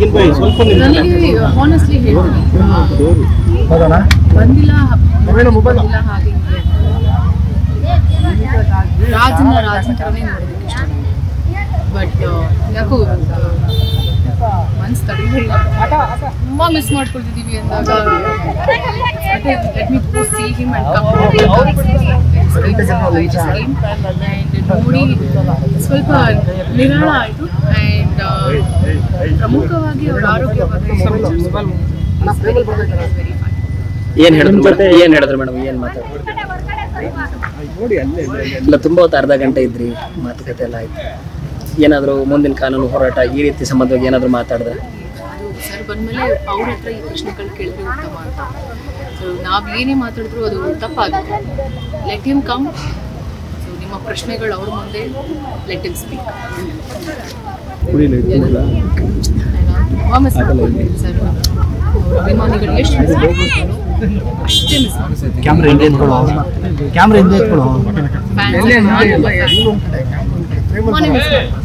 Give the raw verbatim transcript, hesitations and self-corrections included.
ನನಗೆ ಹಾನೆಸ್ಟ್ಲಿ ಹೇಳ್ತೀನಿ ಬಂದಿಲ್ಲ ಬಂದಿಲ್ಲ ಹಾಗೆ ರಾಜನ ರಾಜನ ಥರನೇ ನೋಡೋದಕ್ಕೆ ಇಷ್ಟ ಬಟ್ ಯಾಕೋ ಮನ್ಸು ತಡೆಯಿಲ್ಲ ತುಂಬ ಮಿಸ್ ಮಾಡ್ಕೊಳ್ತಿದ್ದೀವಿ ಅಂದಾಗ let me go see him and come ನೋಡಿ ಸ್ವಲ್ಪ ನಿರಾಳ ಆಯಿತು ಆ್ಯಂಡ್ ಪ್ರಮುಖವಾಗಿ ಅವರ ಆರೋಗ್ಯ ಬಗ್ಗೆ ಏನು ಹೇಳಿದ್ರು ಏನು ಹೇಳಿದ್ರು ಮೇಡಮ್ ಏನು ಮಾತಾಡ್ತಾರೆ ಇಲ್ಲ ತುಂಬ ಹೊತ್ತು ಅರ್ಧ ಗಂಟೆ ಇದ್ರಿ ಮಾತುಕತೆ ಎಲ್ಲ ಆಯ್ತು ಏನಾದರೂ ಮುಂದಿನ ಕಾನೂನು ಹೋರಾಟ ಈ ರೀತಿ ಸಂಬಂಧವಾಗಿ ಏನಾದರೂ ಮಾತಾಡಿದ್ರೆ ಸರ್ ಬಂದಮೇಲೆ ಅವ್ರ ಹತ್ರ ಈ ಪ್ರಶ್ನೆಗಳು ಕೇಳಿದ್ರೆ ಉತ್ತಮ ಅಂತ ಸೊ ನಾವು ಏನೇ ಮಾತಾಡಿದ್ರು ಅದು ತಪ್ಪಾಗುತ್ತೆ ಲೆಟ್ ಹಿಮ್ ಕಮ್ ಸೊ ನಿಮ್ಮ ಪ್ರಶ್ನೆಗಳು ಅವ್ರ ಮುಂದೆ ಲೆಟ್ ಹಿಮ್ ಸ್ಪೀಕ್ ತುಂಬ ಮಿಸ್ ಮಾಡ್ಕೊಳ್ತೀನಿ ಸರ್ ಅವ್ರ ಅಭಿಮಾನಿಗಳು ಎಷ್ಟು ಮಿಸ್ ಮಾಡ್ಕೊಳ್ತಾರೋ ಅಷ್ಟೇ ಮಿಸ್ ಮಾಡ್ಕೊಳ್ತೀನಿ ಕ್ಯಾಮ್ರಾ ಹಿಂದೆ ಇಟ್ಕೊಳ್ಳೋ ಕ್ಯಾಮ್ರಾ ಹಿಂದೆ ಇಟ್ಕೊಳ್ಳೋ ಫ್ಯಾನ್ಸ್ ತುಂಬಾ ಮಿಸ್ ಮಾಡ್ಕೊಳ್ತೀನಿ